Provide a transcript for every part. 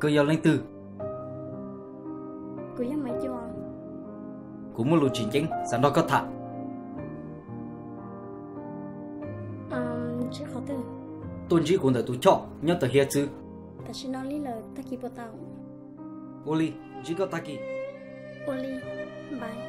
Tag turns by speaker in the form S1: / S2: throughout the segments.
S1: cơ giao lên tư.
S2: Cô yêu mấy cho.
S1: Cô muốn lùi chính chính, sao đó có thả.
S2: Chứ khó từ.
S1: Tôn chỉ cũng được tôi chọn, nhớ từ hiện chứ.
S2: Ta chỉ nói lý lời ta kịp tao.
S1: Oli, chỉ có ta kì.
S2: Oli, bye.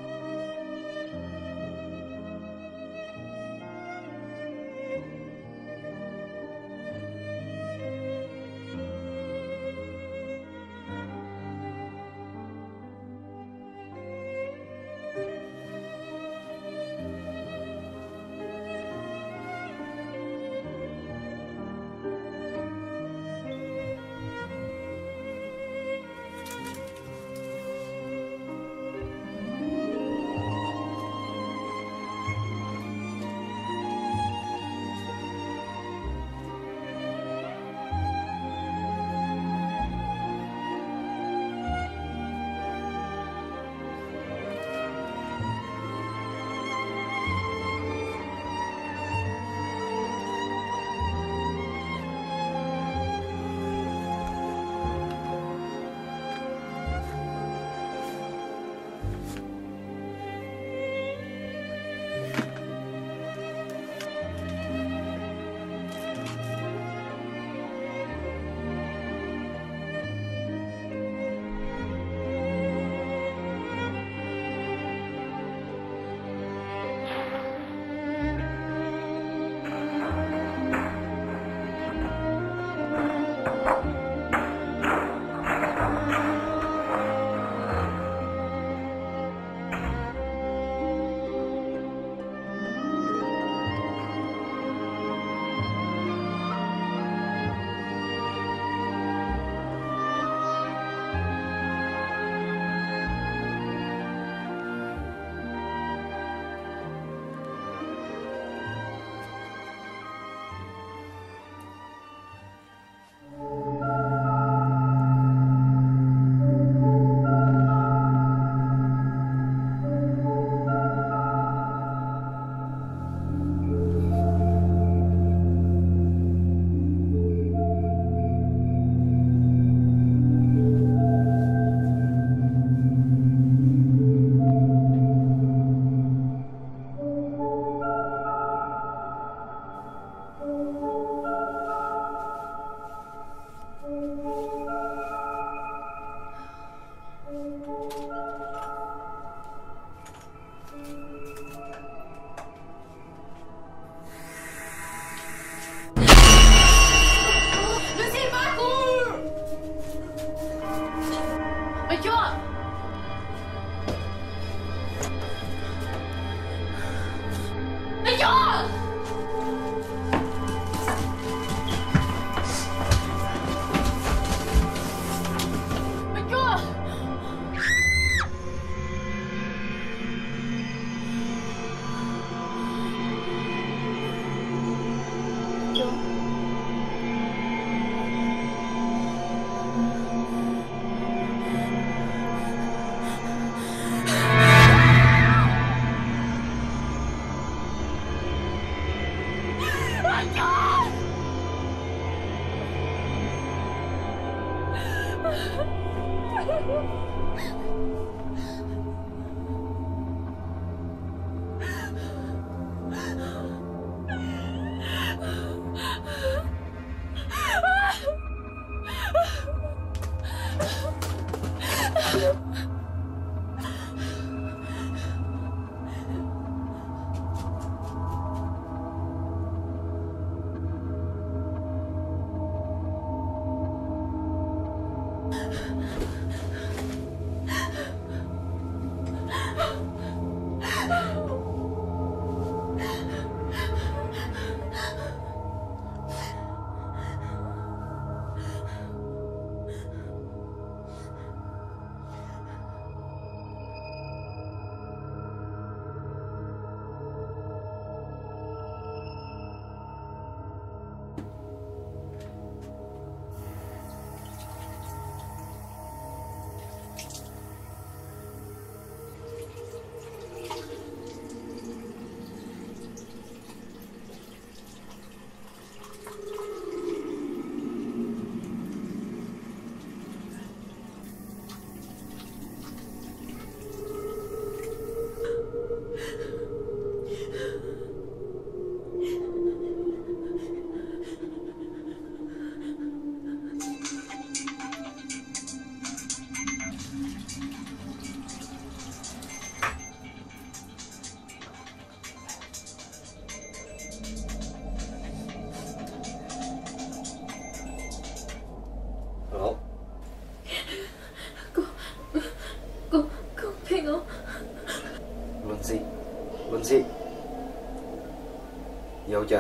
S1: chưa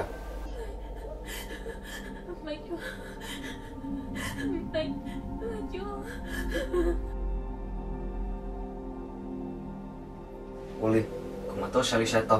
S2: Mấy chú Mấy chú
S1: Uli cũng mà tốt sao đi sai to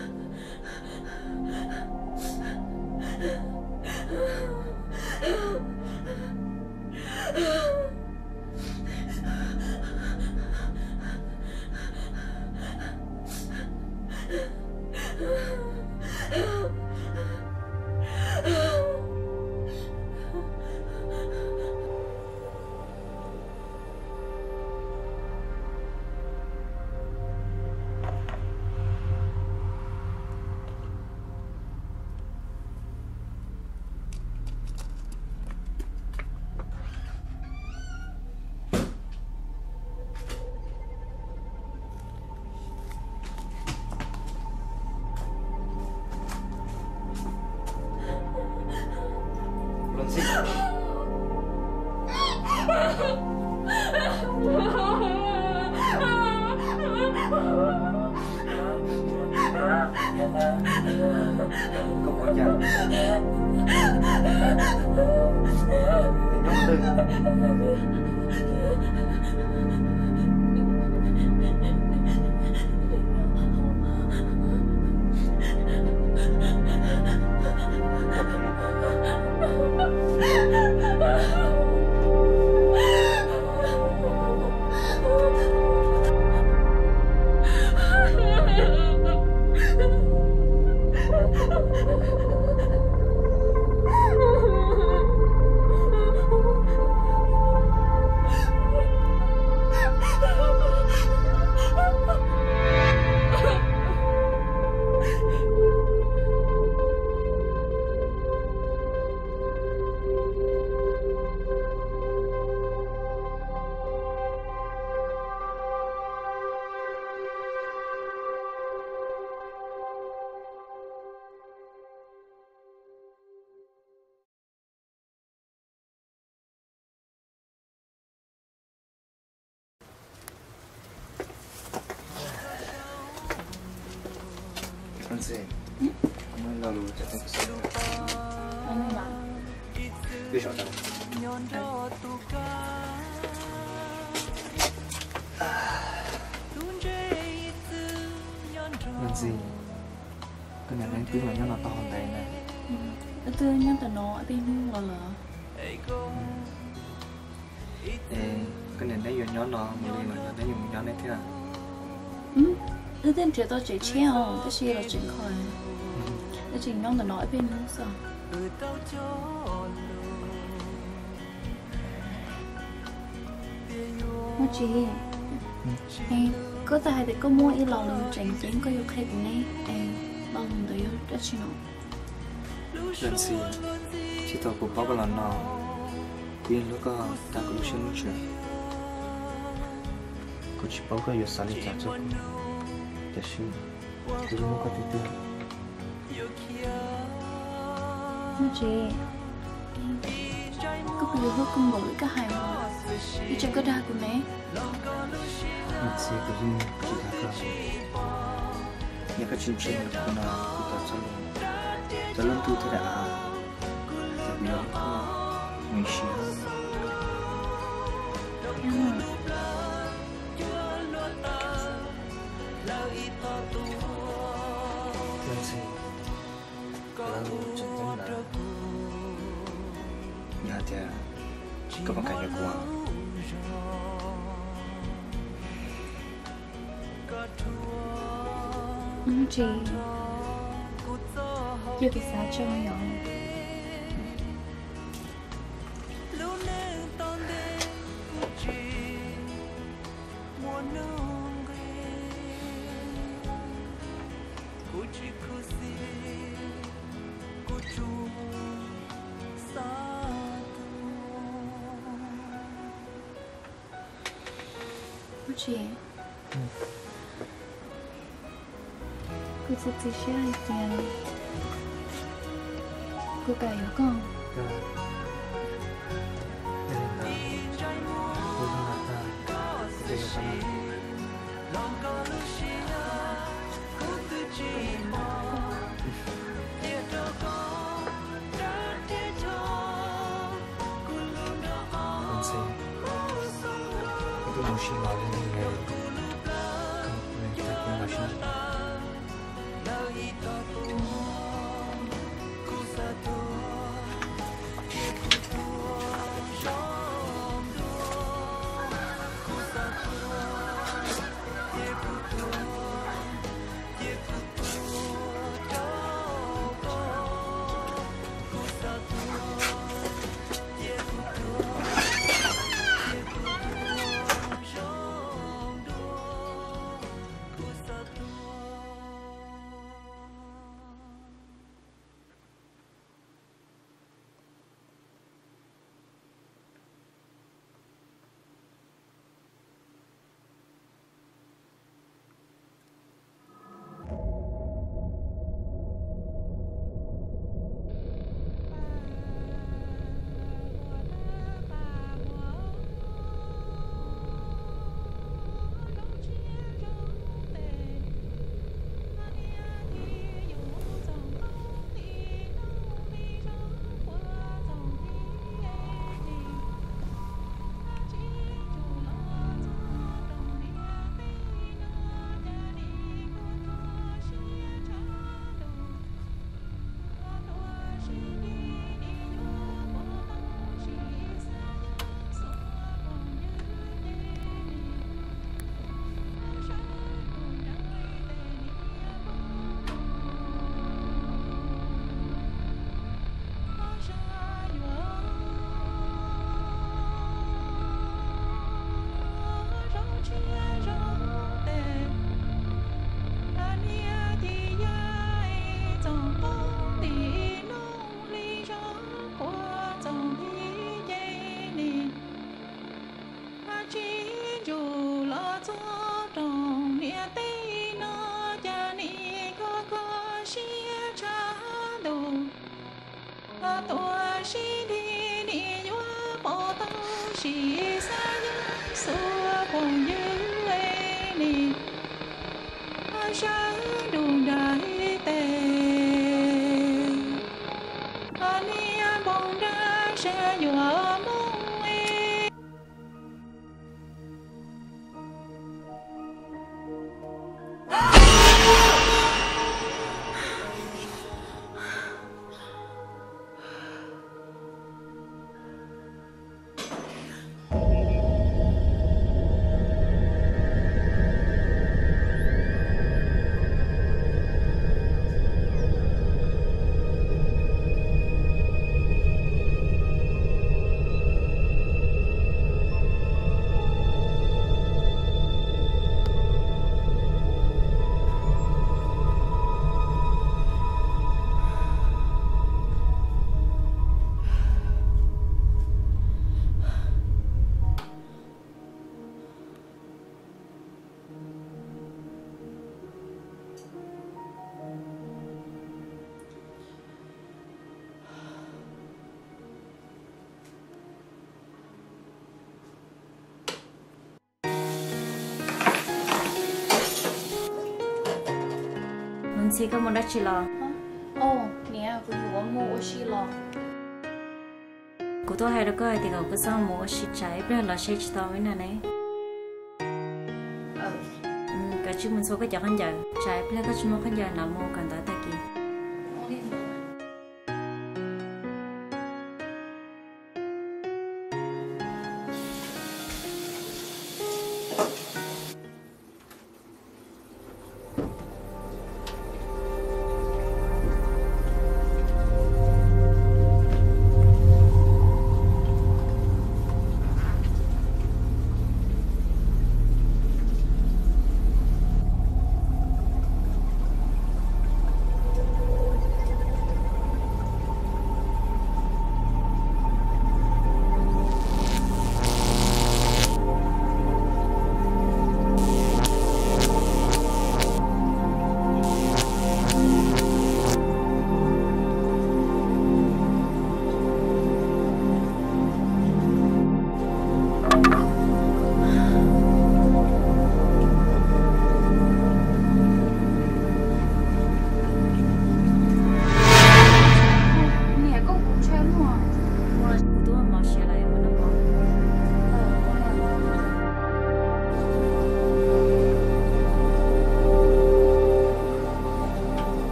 S1: luôn xích không có nhà trong tư anh sẽ mới lo lụi cho thành cái số
S2: Anh bảo
S1: biết rõ đâu làm gì cái này đang tiếng là nó to hơn đây nè
S2: Tôi nhắn tờ nó tin lờ lờ
S1: cái này đang dùng nhỏ nó mà đi mà đang dùng nhỏ này thế nào
S2: Tôi tên trẻ tôi chỉ treo Tôi chỉ là chuyện khỏi Tôi chỉ nhắn tờ nó bên nữa sao Nó chị Em có tài thì có mua y lòng chẳng chính có yêu khai của này Em lòng tới đã chỉ nó
S1: làm gì chỉ tao cũng bao lần nào viên lúc có ta cũng xin chuyện có chỉ bao cái yêu sản đi trả cho cô để xin tôi không có thể tưởng
S2: Nó chị có bây giờ hơi công bố cả hai mà đi chẳng có đa của mẹ
S1: làm gì cái gì chỉ là cái những cái chuyện là con nào cũng tạo ra luôn cho nên tôi thấy đã đặc biệt là người xưa làm gì là chân tâm là nhà thì các bạn cảnh của
S2: chị yêu cái giá cho nhỏ chị cô sẽ chỉ share lại tiền cô cả hiểu không
S1: xí ngồi lên như vậy cái con mà xí
S3: Chị có muốn đắt chị lo?
S2: Ồ, nè, vừa vừa mua xí lo.
S3: Cô tôi hay được coi thì cậu cứ xong mua xí trái, bây giờ là xí chỉ tao với nè này. Cả chú mình số cái chợ khán giả, trái bây giờ các chú mua khán giả nào mua cần tới tay kia.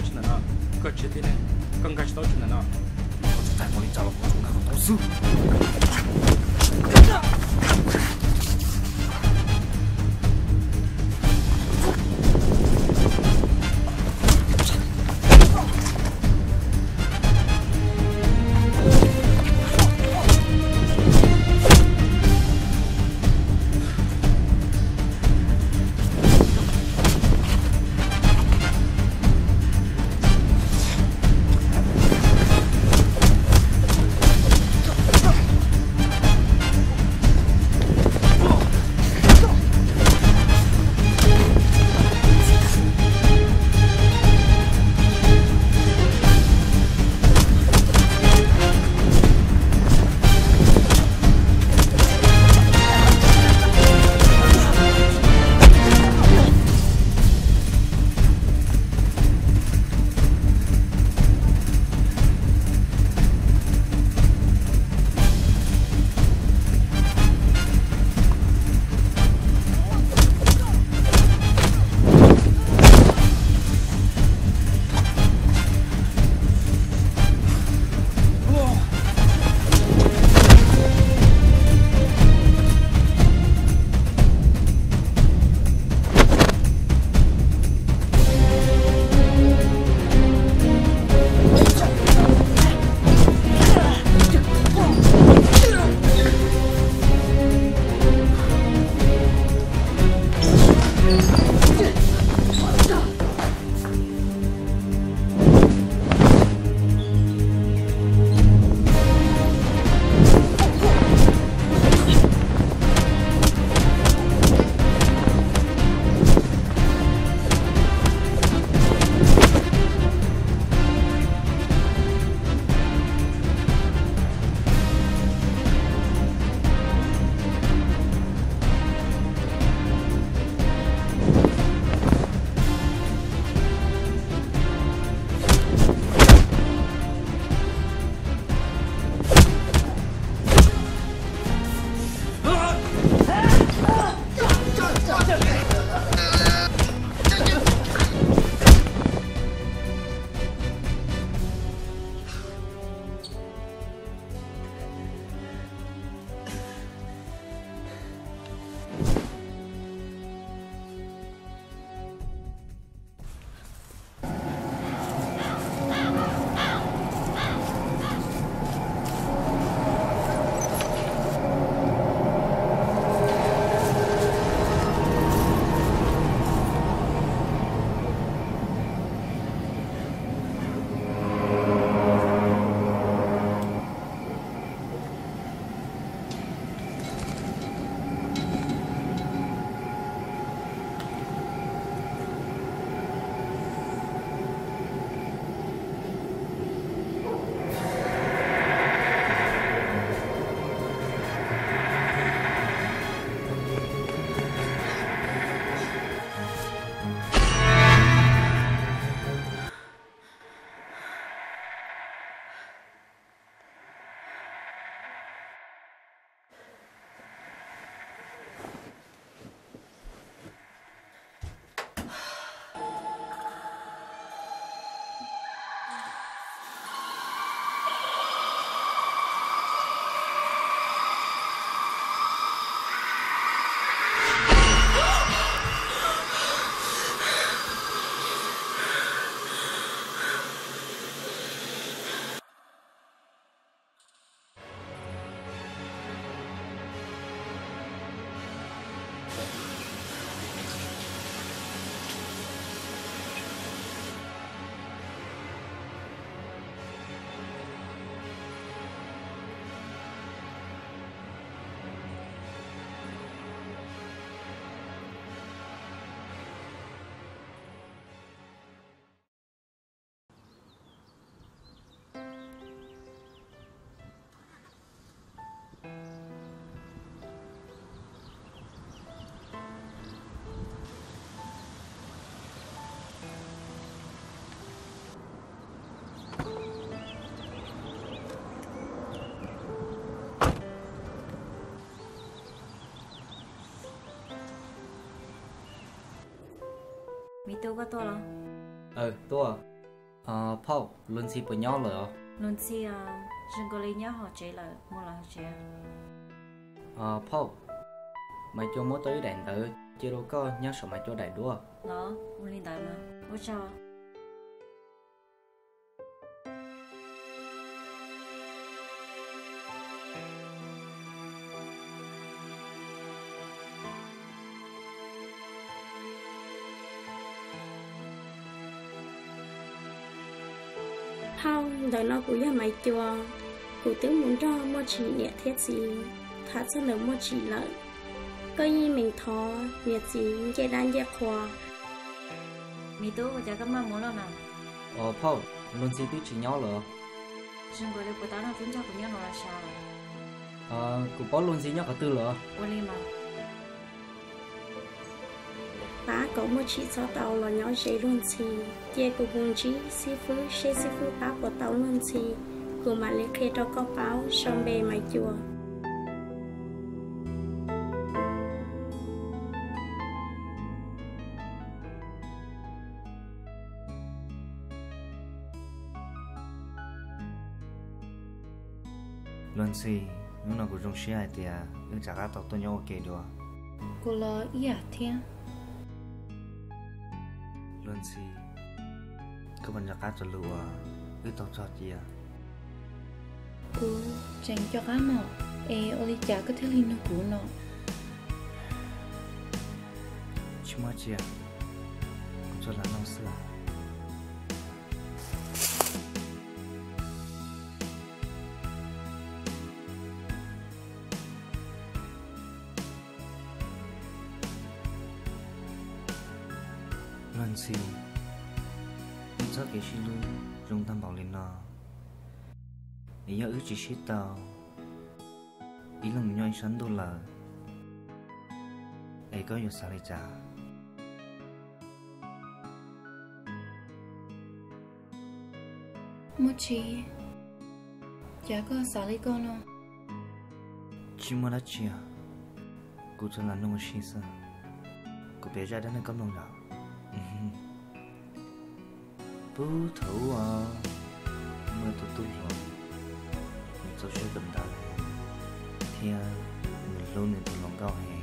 S4: 去哪？搁吃的呢？刚开始到去哪？我就在我里找了我那个老师。
S3: Mì tô có to lắm.
S1: Tô à? Paul luôn si với nhau rồi.
S3: luôn si rừng có lấy nhớ họ chế là mua là họ chế
S1: Paul mày cho mỗi tới đèn tử chứ đâu có nhớ sợ mày cho đại đua.
S3: nó mua lên đại mà ôi cho
S5: không đời nó cũng như mày chùa cụ tiếng muốn cho mua chỉ nhẹ thiết gì thật sự là mua chỉ lợi có như mình thò nhiệt gì dây đan dây khoa
S3: mi tú cho các má muốn lo nào
S1: Paul luôn si biết chỉ nhau rồi.
S3: rừng có lấy của tao nó tính cho của nhau nó là sao
S1: cụ Paul luôn si nhau cả tư rồi.
S3: ôi lên mà
S5: bá có một chỉ cho tàu là nhỏ dễ luôn xì dê của vùng trí sư phụ bá của tàu luôn xì của mà lấy khe cho có báo xong bề mày chùa
S1: Luôn si nếu nào cũng trong xe ai thì nếu chả có tao tôi nhau ok được.
S2: cô lo ý à thiên
S1: Luôn si các bạn chả có cho lùa cái tao cho chị
S2: cô dành cho cá mỏ oli chả có thể linh nó cũ nó
S1: chứ mà chị cho là nó xưa. Lần xì cho cái xí lưu dùng tâm bảo lên nó để nhớ ước chỉ xí tao ý lòng nhoi sẵn đô là ấy có nhiều sao để trả
S2: một chi chả có sao lấy con nó
S1: chỉ mà đã chia cô cho là nông xí sao cô bé ra đến nơi cấm lòng nào bố thấu mới tốt tốt rồi mình cho sẽ bình tĩnh thì mình luôn nên lòng cao hè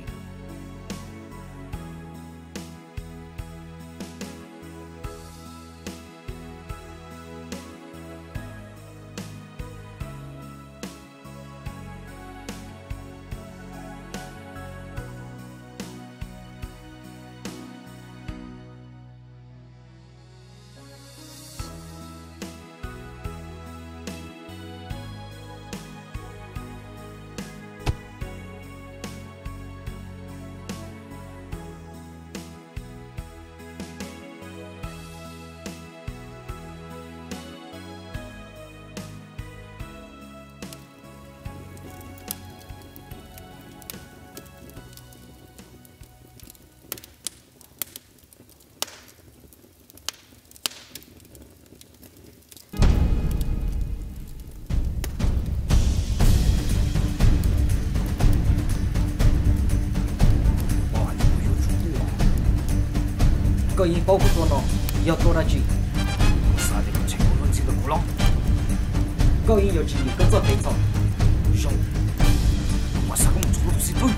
S6: có ý bao của nó yêu tôi ra chỉ sao để có chuyện của luôn chỉ được long có ý yêu chỉ có做陪送兄我啥工作都是对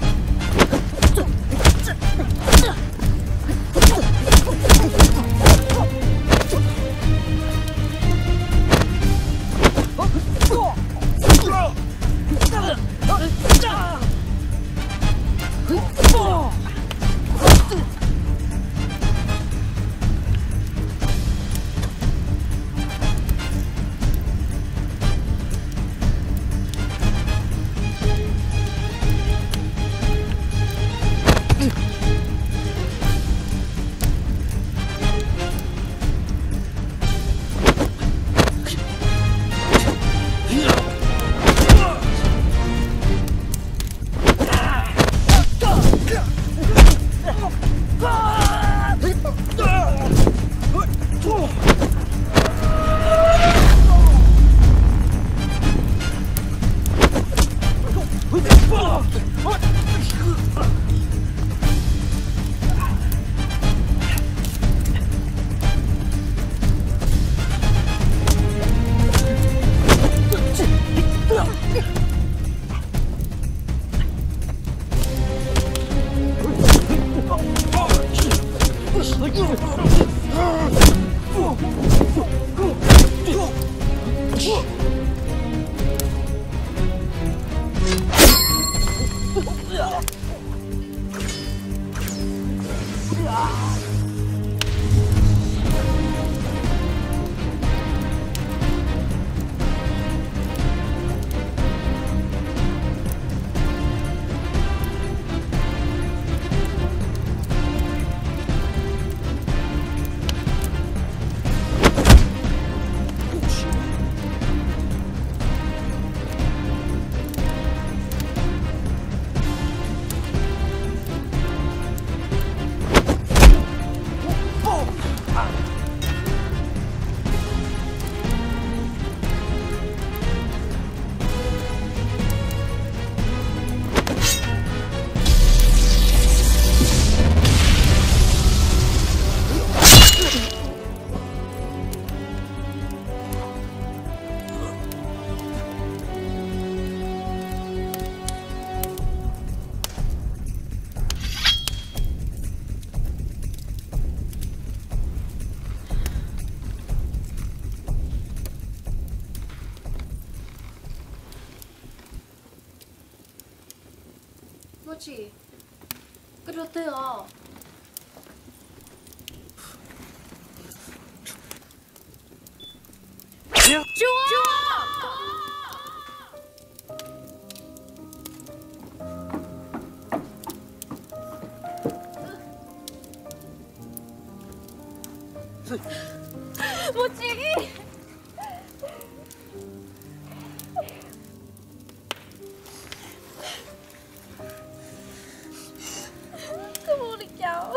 S2: 뭐지? 그렇대요. 뭐지? 모르겠어.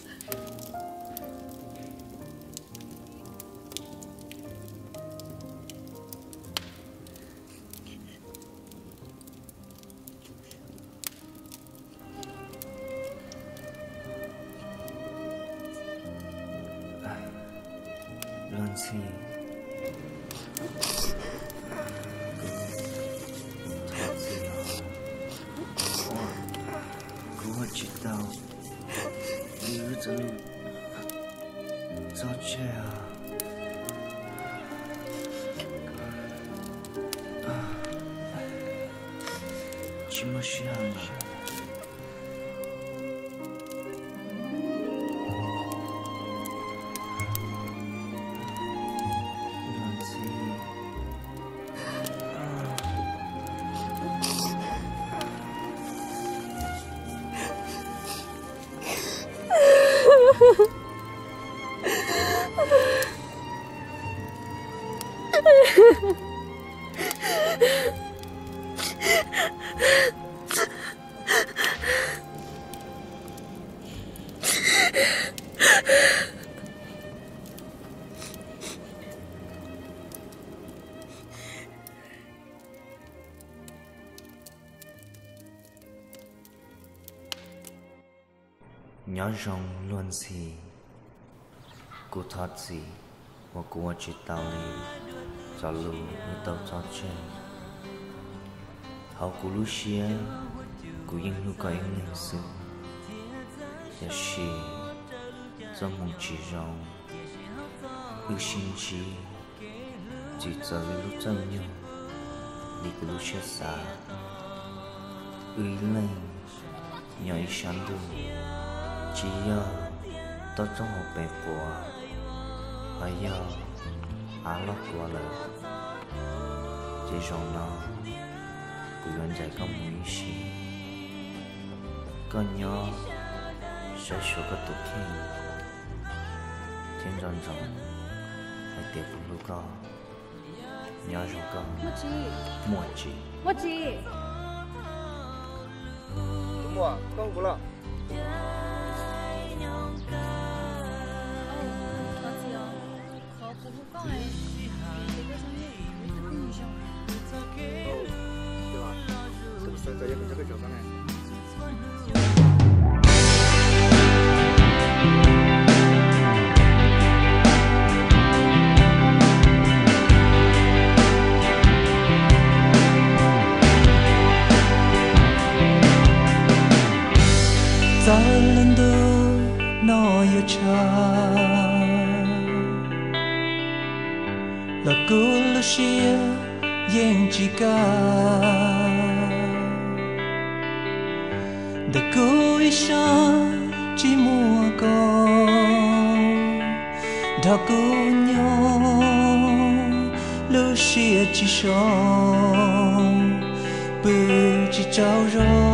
S1: 런치我知道你日子早这样这么想啊nhớ rong luôn gì cô thoát gì và cô chỉ tao đi cho lù như tao cho chơi hậu cô lúc xưa cô yên lúc có yên lên sự giờ xì cho mong chỉ rong lúc xin chỉ cho lúc cho nhau đi cô lúc xưa xa lên nhớ ý sáng đường chỉ tôi trong một bể của hay lót của lời chỉ rong nó của anh dạy không muốn gì con nhớ sẽ số cái tổ thiên thiên rong hay tiệp lúc con nhớ rồi con mua chi
S4: mua con của lo在这个酒上面。
S7: Jalan tu no cha, lagu lucia yên chỉ cả đã cố ý sao chỉ mua con đã cố nhau lưu xia chỉ sống bự chỉ trao rồi